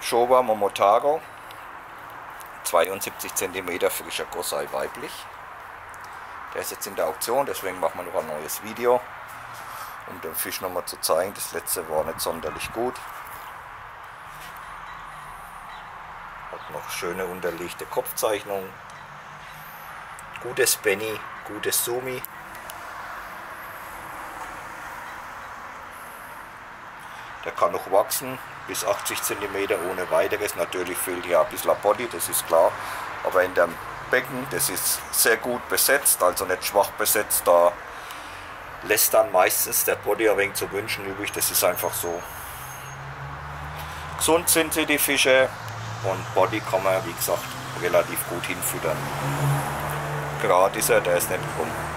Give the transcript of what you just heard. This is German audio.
Showa Momotaro, 72 cm frischer Gosei weiblich. Der ist jetzt in der Auktion, deswegen machen wir noch ein neues Video, um den Fisch nochmal zu zeigen. Das letzte war nicht sonderlich gut. Hat noch schöne unterlegte Kopfzeichnungen. Gutes Benny, gutes Sumi. Der kann noch wachsen, bis 80 cm ohne weiteres. Natürlich fehlt hier ein bisschen Body, das ist klar. Aber in dem Becken, das ist sehr gut besetzt, also nicht schwach besetzt. Da lässt dann meistens der Body ein wenig zu wünschen übrig. Das ist einfach so. Gesund sind sie, die Fische. Und Body kann man, wie gesagt, relativ gut hinfüttern. Gerade ist er, der ist nicht krumm.